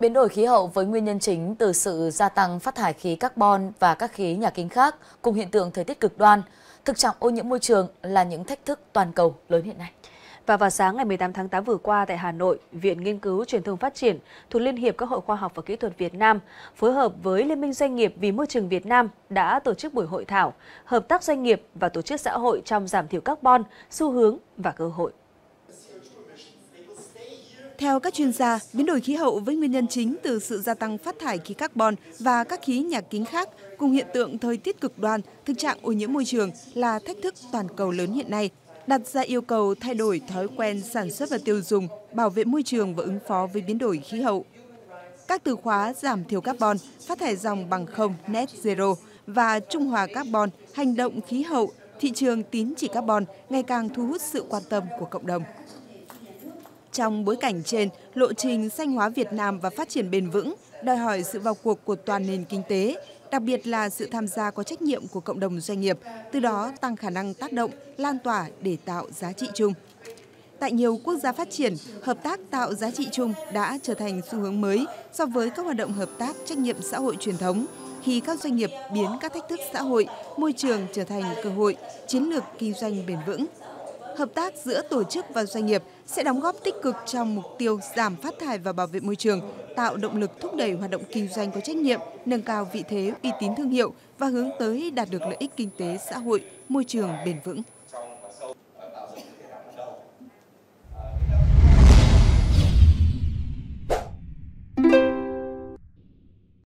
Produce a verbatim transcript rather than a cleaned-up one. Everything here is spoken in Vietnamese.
Biến đổi khí hậu với nguyên nhân chính từ sự gia tăng phát thải khí carbon và các khí nhà kính khác cùng hiện tượng thời tiết cực đoan. Thực trạng ô nhiễm môi trường là những thách thức toàn cầu lớn hiện nay. Và vào sáng ngày mười tám tháng tám vừa qua tại Hà Nội, Viện Nghiên cứu Truyền thông Phát triển thuộc Liên hiệp các Hội Khoa học và Kỹ thuật Việt Nam phối hợp với Liên minh Doanh nghiệp vì Môi trường Việt Nam đã tổ chức buổi hội thảo hợp tác doanh nghiệp và tổ chức xã hội trong giảm thiểu carbon, xu hướng và cơ hội. Theo các chuyên gia, biến đổi khí hậu với nguyên nhân chính từ sự gia tăng phát thải khí carbon và các khí nhà kính khác cùng hiện tượng thời tiết cực đoan, thực trạng ô nhiễm môi trường là thách thức toàn cầu lớn hiện nay, đặt ra yêu cầu thay đổi thói quen sản xuất và tiêu dùng, bảo vệ môi trường và ứng phó với biến đổi khí hậu. Các từ khóa giảm thiểu carbon, phát thải dòng bằng không net zero và trung hòa carbon, hành động khí hậu, thị trường tín chỉ carbon ngày càng thu hút sự quan tâm của cộng đồng. Trong bối cảnh trên, lộ trình xanh hóa Việt Nam và phát triển bền vững đòi hỏi sự vào cuộc của toàn nền kinh tế, đặc biệt là sự tham gia có trách nhiệm của cộng đồng doanh nghiệp, từ đó tăng khả năng tác động, lan tỏa để tạo giá trị chung. Tại nhiều quốc gia phát triển, hợp tác tạo giá trị chung đã trở thành xu hướng mới so với các hoạt động hợp tác trách nhiệm xã hội truyền thống, khi các doanh nghiệp biến các thách thức xã hội, môi trường trở thành cơ hội, chiến lược kinh doanh bền vững. Hợp tác giữa tổ chức và doanh nghiệp sẽ đóng góp tích cực trong mục tiêu giảm phát thải và bảo vệ môi trường, tạo động lực thúc đẩy hoạt động kinh doanh có trách nhiệm, nâng cao vị thế, uy tín thương hiệu và hướng tới đạt được lợi ích kinh tế xã hội, môi trường bền vững.